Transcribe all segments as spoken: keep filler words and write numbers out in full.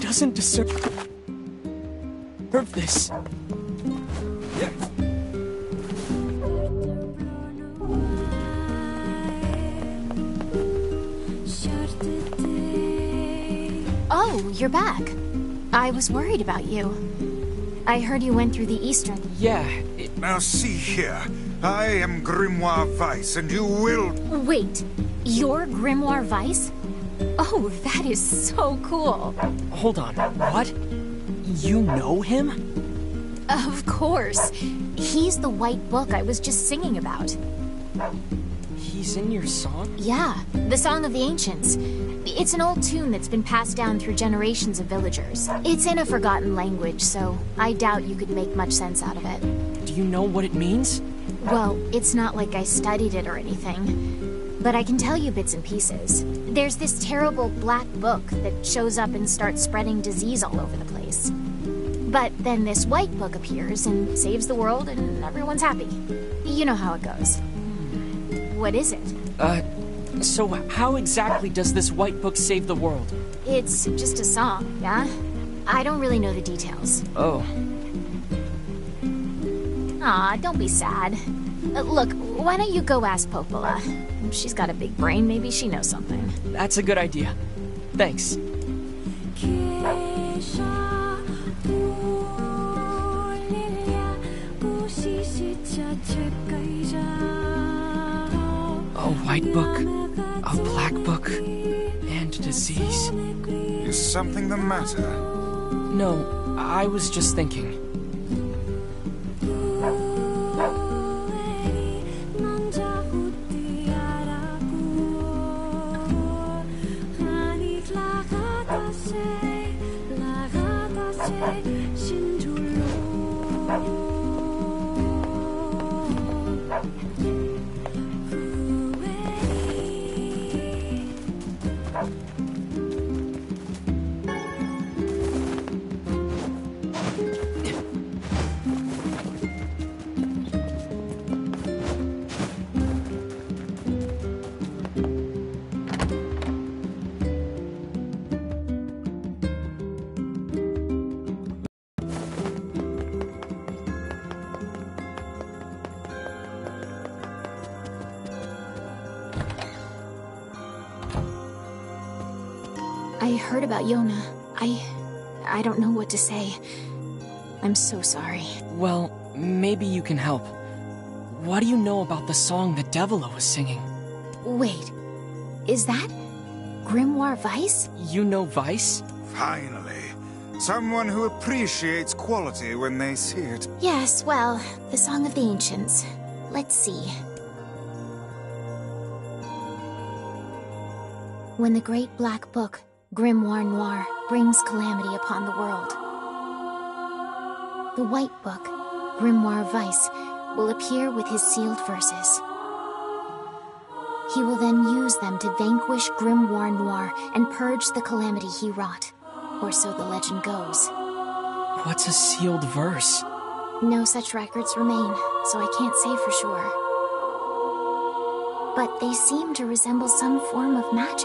doesn't deserve this. Oh, you're back. I was worried about you. I heard you went through the Eastern... Yeah, it... Now see here. I am Grimoire Weiss, and you will... Wait, you're Grimoire Weiss? Oh, that is so cool. Hold on, what? You know him? Of course. He's the white book I was just singing about. He's in your song? Yeah, the Song of the Ancients. It's an old tune that's been passed down through generations of villagers. It's in a forgotten language, so I doubt you could make much sense out of it. Do you know what it means? Well, it's not like I studied it or anything, but I can tell you bits and pieces. There's this terrible black book that shows up and starts spreading disease all over the place. But then this white book appears and saves the world and everyone's happy. You know how it goes. What is it? Uh, so how exactly does this white book save the world? It's just a song, yeah? I don't really know the details. Oh. Aw, don't be sad. Uh, look, why don't you go ask Popola? She's got a big brain, maybe she knows something. That's a good idea. Thanks. A white book, a black book, and disease. Is something the matter? No, I was just thinking. I heard about Yona. I... I don't know what to say. I'm so sorry. Well, maybe you can help. What do you know about the song that Devila was singing? Wait, is that Grimoire Weiss? You know Weiss? Finally. Someone who appreciates quality when they see it. Yes, well, the Song of the Ancients. Let's see. When the great black book, Grimoire Noir, brings calamity upon the world, the white book, Grimoire Weiss, will appear with his sealed verses. He will then use them to vanquish Grimoire Noir and purge the calamity he wrought, or so the legend goes. What's a sealed verse? No such records remain, so I can't say for sure. But they seem to resemble some form of magic.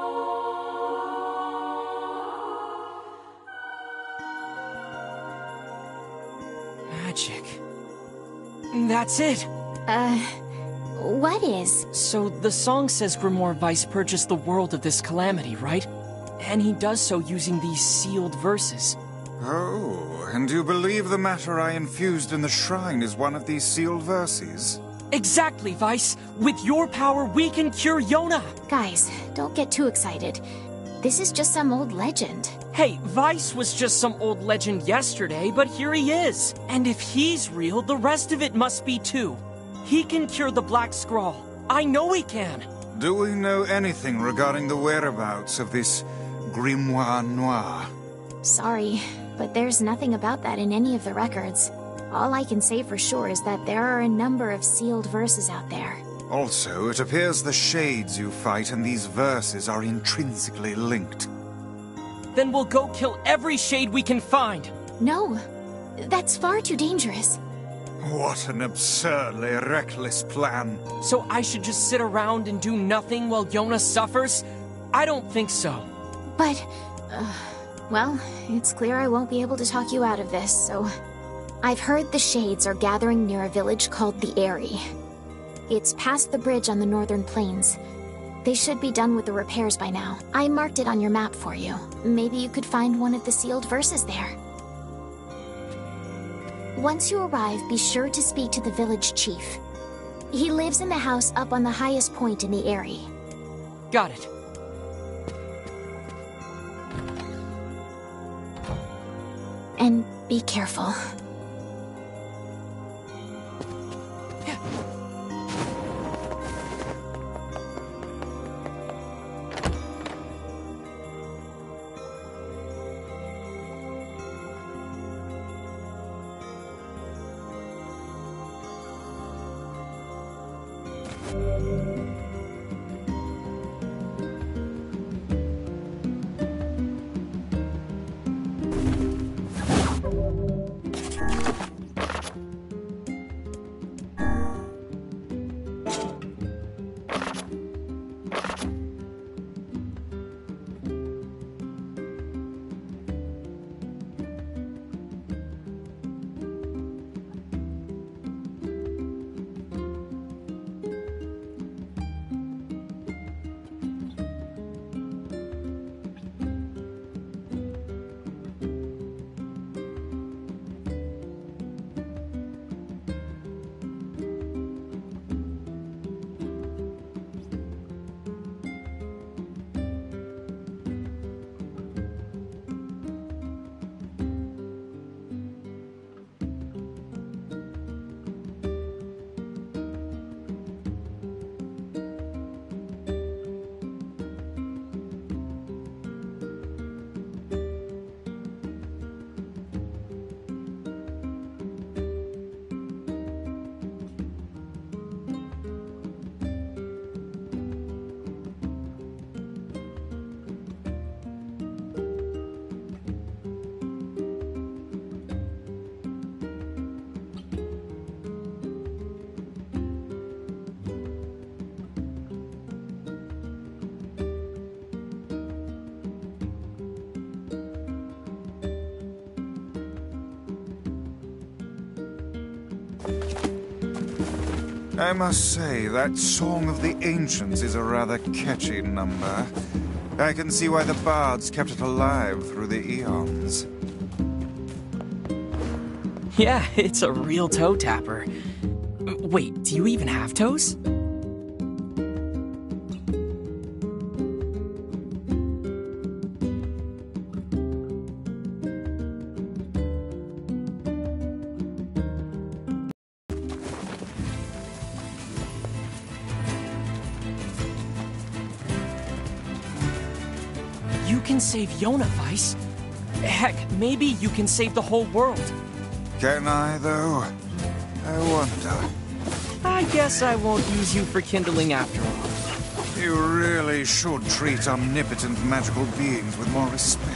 Magic. That's it! Uh, what is? So the song says Grimoire Weiss purchased the world of this calamity, right? And he does so using these sealed verses. Oh, and you believe the matter I infused in the shrine is one of these sealed verses? Exactly, Weiss! With your power, we can cure Yona! Guys, don't get too excited. This is just some old legend. Hey, Weiss was just some old legend yesterday, but here he is. And if he's real, the rest of it must be too. He can cure the Black Scrawl. I know he can. Do we know anything regarding the whereabouts of this Grimoire Noir? Sorry, but there's nothing about that in any of the records. All I can say for sure is that there are a number of sealed verses out there. Also, it appears the shades you fight and these verses are intrinsically linked. Then we'll go kill every shade we can find. No, that's far too dangerous. What an absurdly reckless plan. So I should just sit around and do nothing while Yona suffers? I don't think so. But, uh, Well, it's clear I won't be able to talk you out of this, so... I've heard the Shades are gathering near a village called the Eyrie. It's past the bridge on the northern plains. They should be done with the repairs by now. I marked it on your map for you. Maybe you could find one of the sealed verses there. Once you arrive, be sure to speak to the village chief. He lives in the house up on the highest point in the Eyrie. Got it. And be careful. I must say, that Song of the Ancients is a rather catchy number. I can see why the bards kept it alive through the eons. Yeah, it's a real toe tapper. Wait, do you even have toes? You can save Yona, Vice. Heck, maybe you can save the whole world. Can I, though? I wonder. I guess I won't use you for kindling after all. You really should treat omnipotent magical beings with more respect.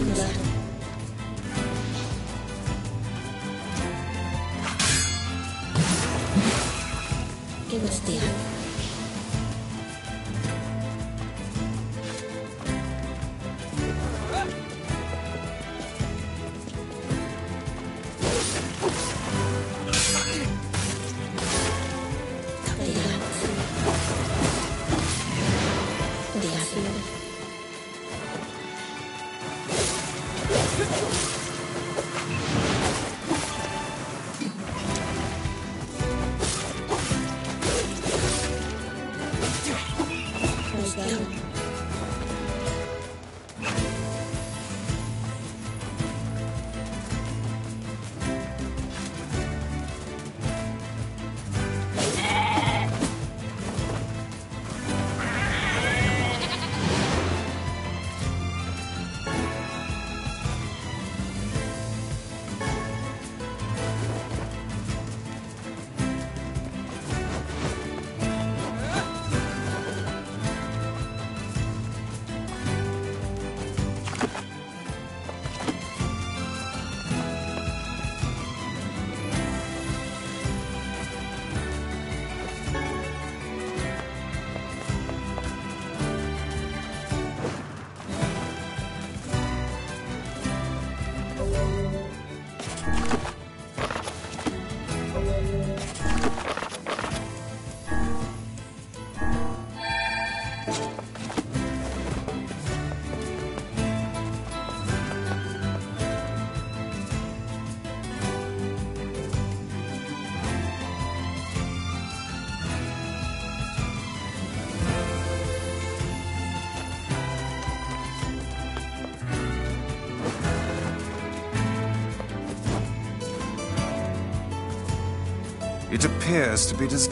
Che bestiame. It appears to be dis-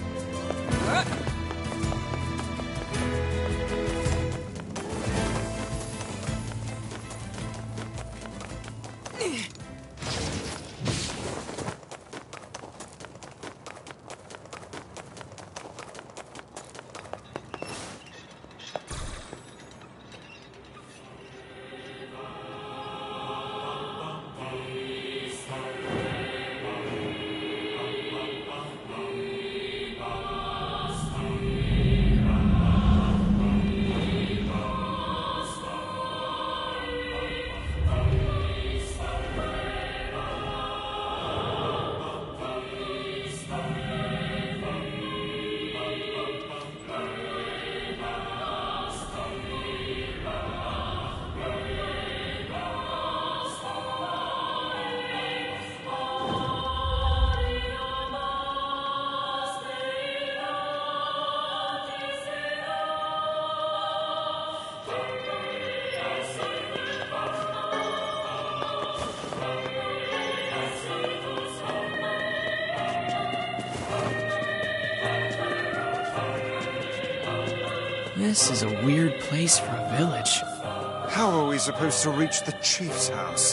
This is a weird place for a village. How are we supposed to reach the chief's house?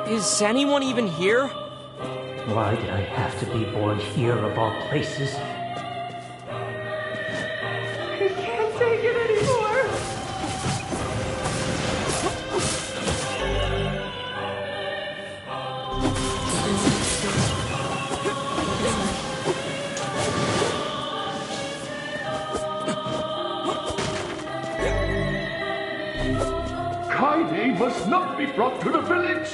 Is anyone even here? Why did I have to be born here of all places? I can't take it anymore. Kaine must not be brought to the village.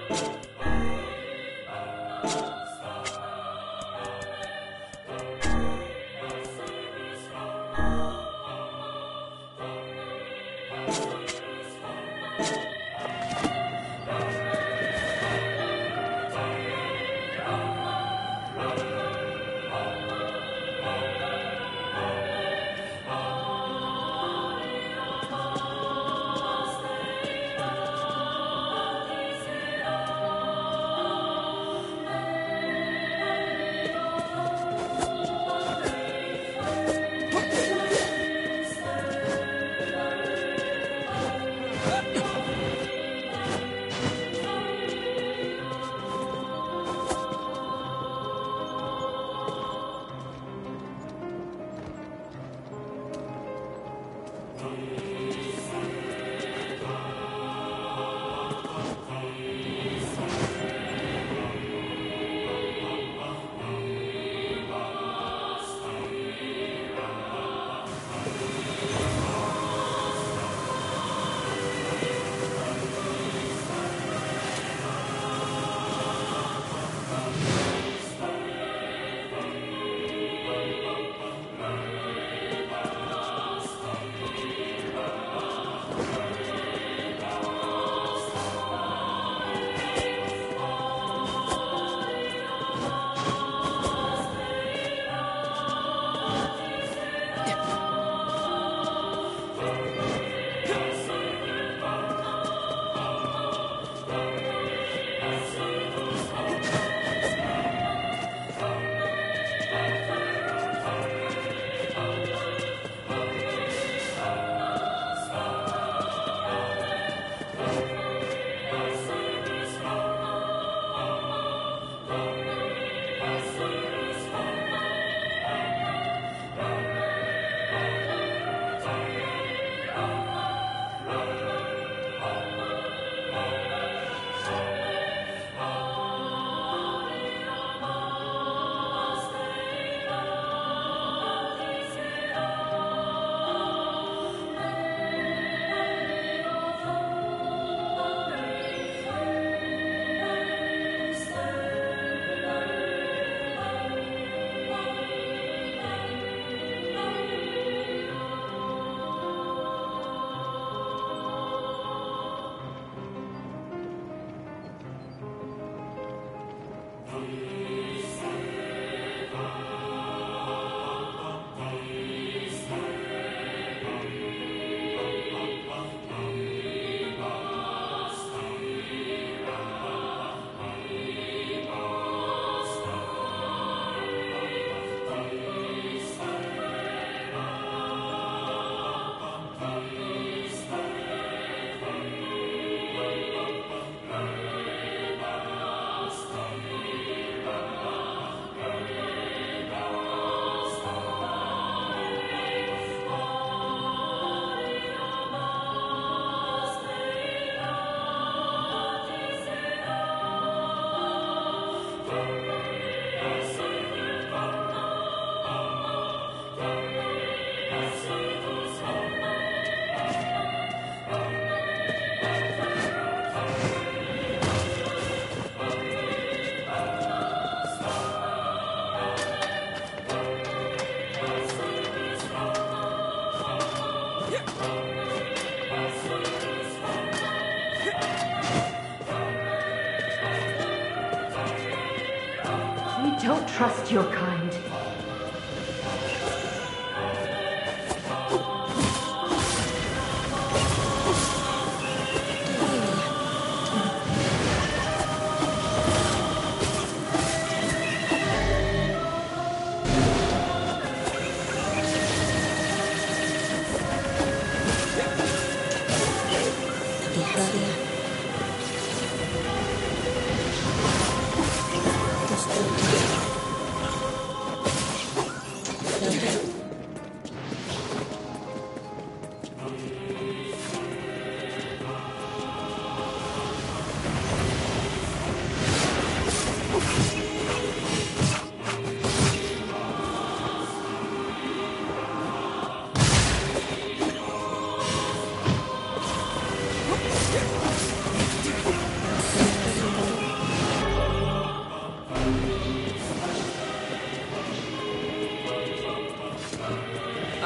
Don't trust your kind.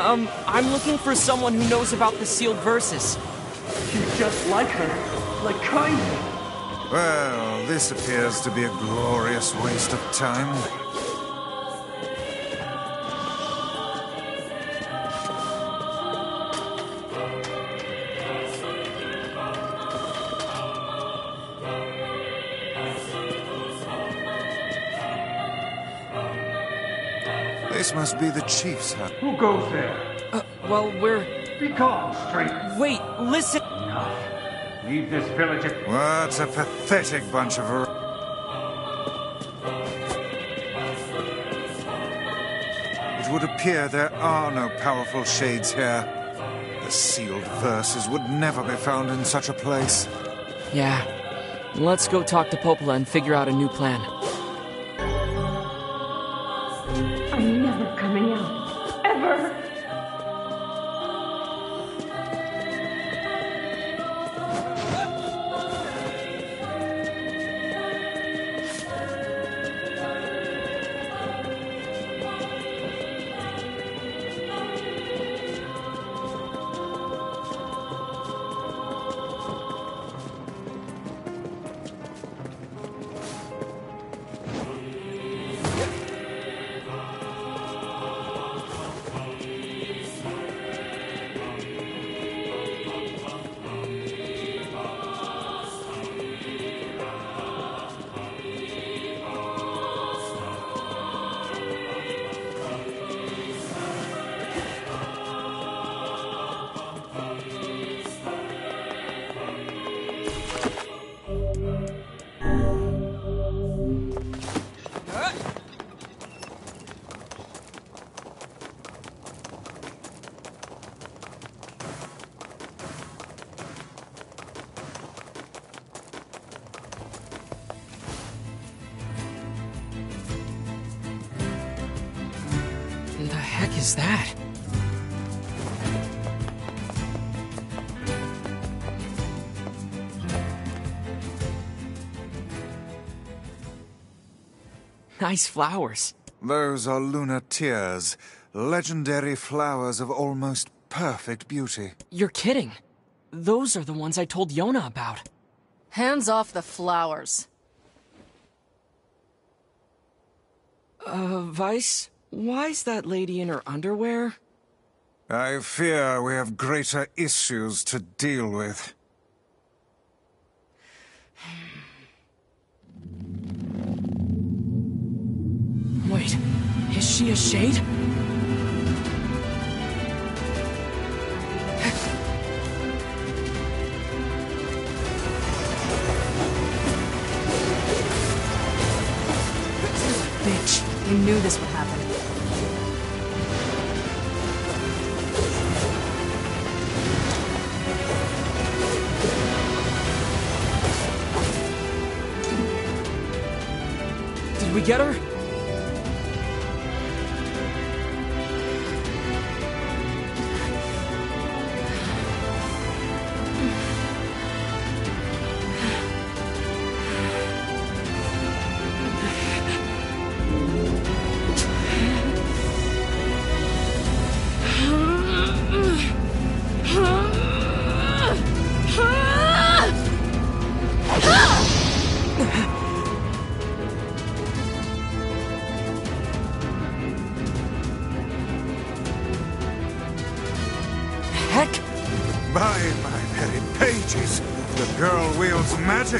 Um, I'm looking for someone who knows about the sealed verses. She's just like her, like Kaine. Well, this appears to be a glorious waste of time. This must be the chief's house. Who goes there? Uh, well, we're... Be gone, stranger. Wait, listen... Enough. Leave this village at... What a pathetic bunch of... It would appear there are no powerful shades here. The sealed verses would never be found in such a place. Yeah. Let's go talk to Popola and figure out a new plan. I'm never coming out. Ever. What the heck is that? Nice flowers. Those are lunar tears, legendary flowers of almost perfect beauty. You're kidding. Those are the ones I told Yona about. Hands off the flowers. Uh, Vice? Why's that lady in her underwear? I fear we have greater issues to deal with. Wait, is she a shade? Bitch, I knew this would happen. Did we get her? By my very pages, the girl wields magic.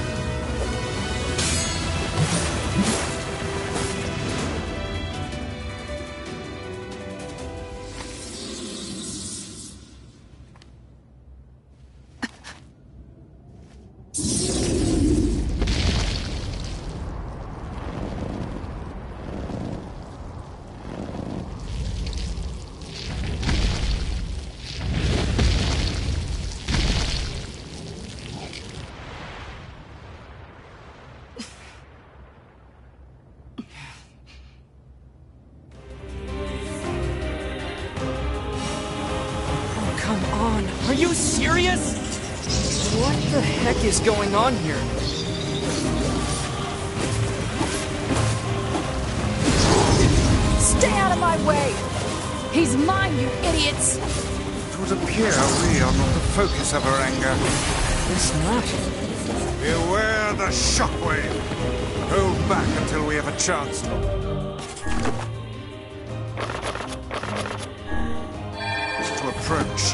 Come on, are you serious? What the heck is going on here? Stay out of my way! He's mine, you idiots! It would appear we are not the focus of her anger. Guess not. Beware the shockwave! Hold back until we have a chance. To approach.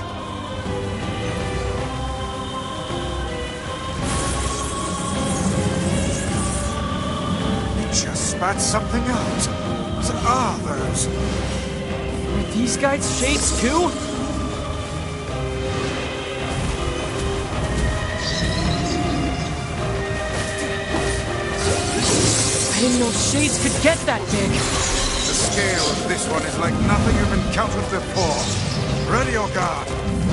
It just spat something out. What are those? Are these guys shades too? I didn't know shades could get that big. The scale of this one is like nothing you've encountered before. Ready your guard.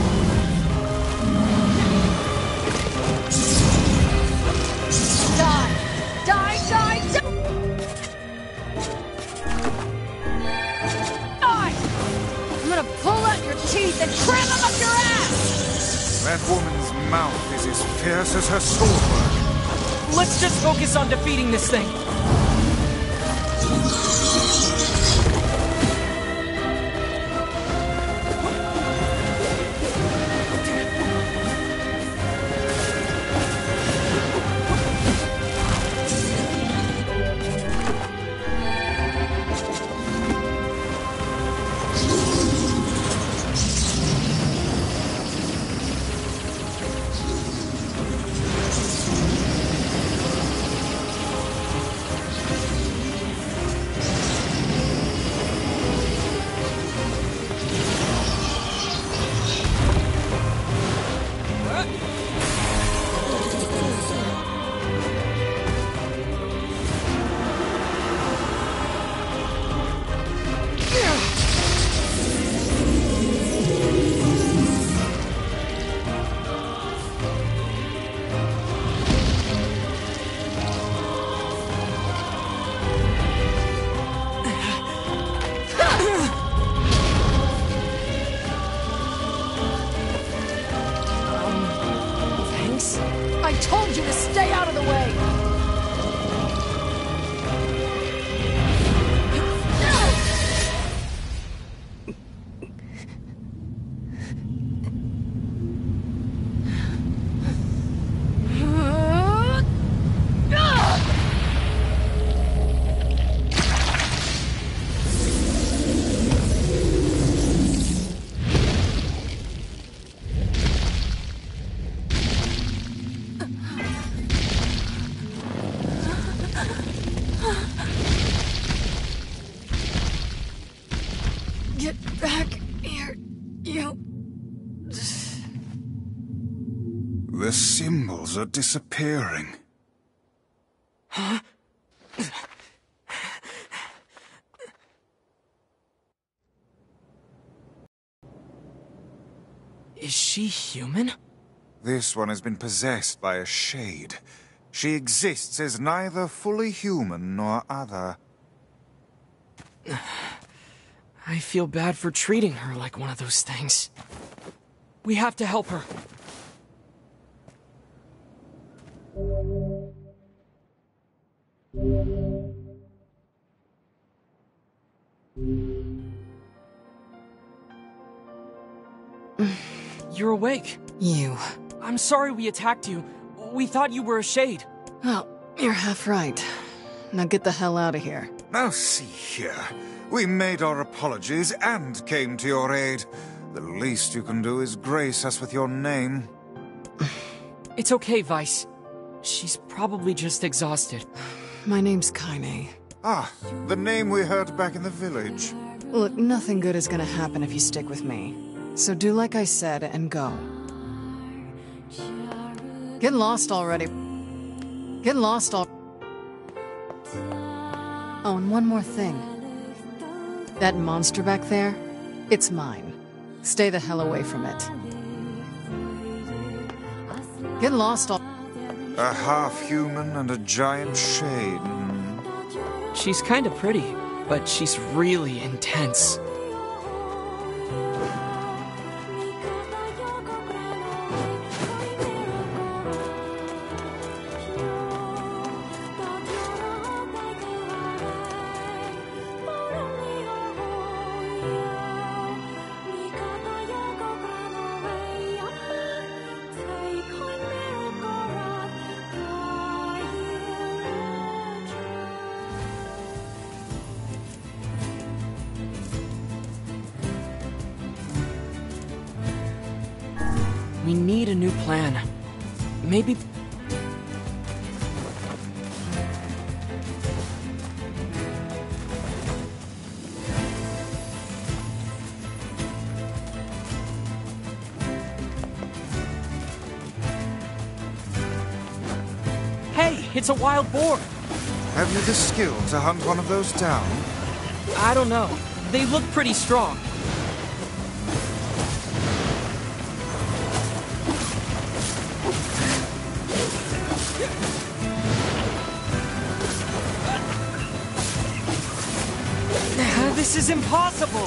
Die! Die, die, die! Die! I'm gonna pull out your teeth and cram them up your ass! That woman's mouth is as fierce as her swordwork. Let's just focus on defeating this thing. I told you to stay out of the way! Get back here, you... The symbols are disappearing. Huh? Is she human? This one has been possessed by a shade. She exists as neither fully human nor other. I feel bad for treating her like one of those things. We have to help her. You're awake. You. I'm sorry we attacked you. We thought you were a shade. Well, you're half right. Now get the hell out of here. Now see here. We made our apologies and came to your aid. The least you can do is grace us with your name. It's okay, Vice. She's probably just exhausted. My name's Kaine. Ah, the name we heard back in the village. Look, nothing good is gonna happen if you stick with me. So do like I said and go. Get lost already. Get lost al- Oh, and one more thing. That monster back there, it's mine. Stay the hell away from it. Get lost al- A half-human and a giant shade. Hmm. She's kinda pretty, but she's really intense. We need a new plan. Maybe... Hey, it's a wild boar! Have you the skill to hunt one of those down? I don't know. They look pretty strong. This is impossible!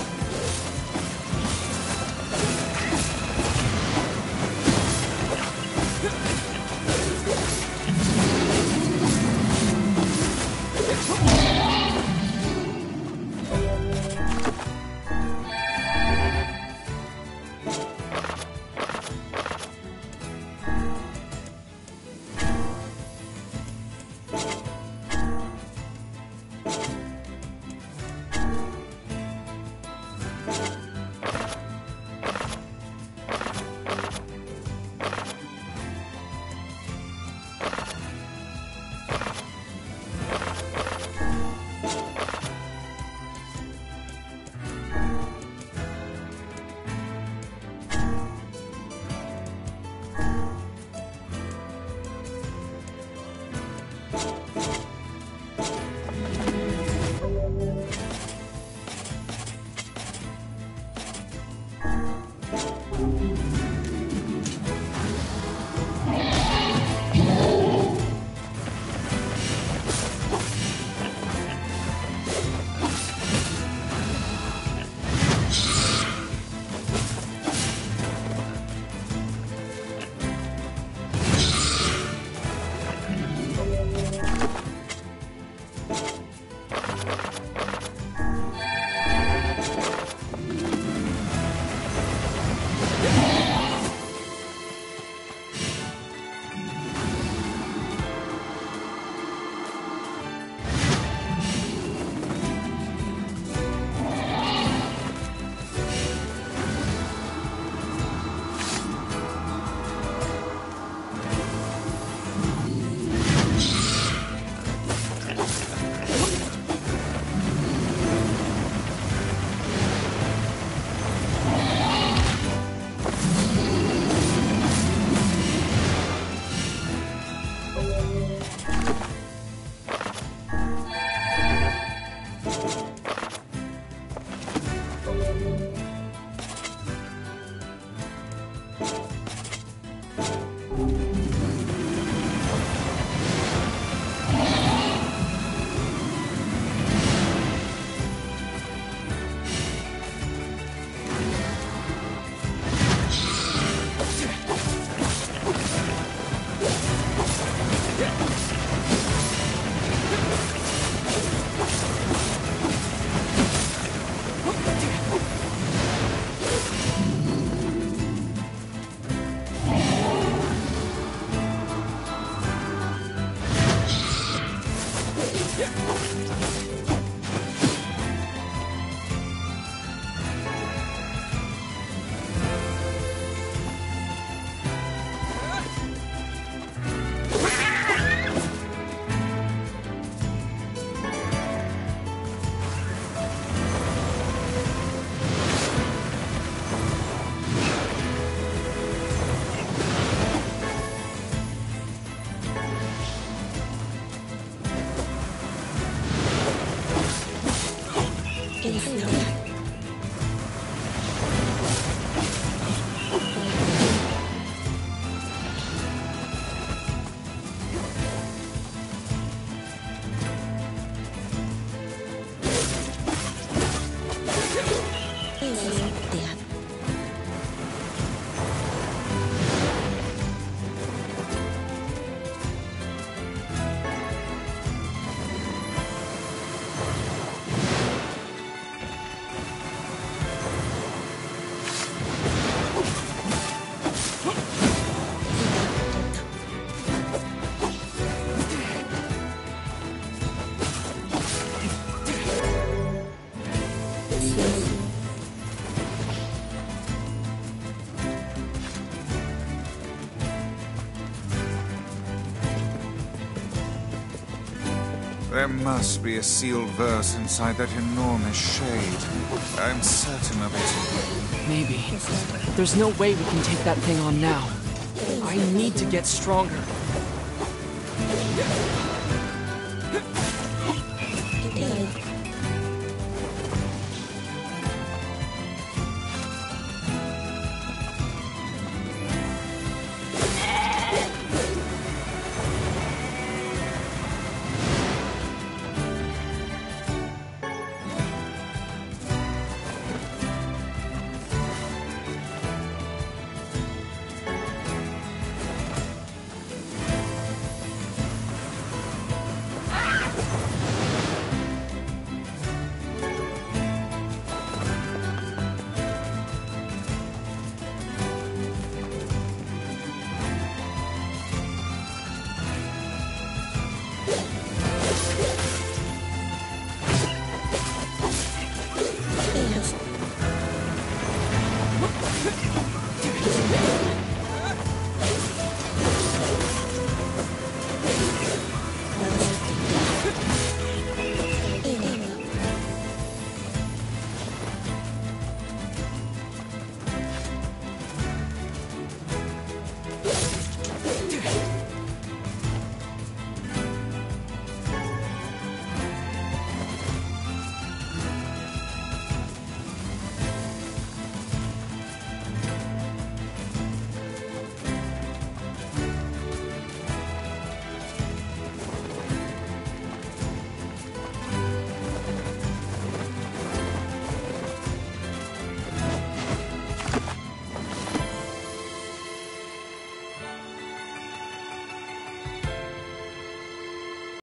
There must be a sealed verse inside that enormous shade. I'm certain of it. Maybe. There's no way we can take that thing on now. I need to get stronger.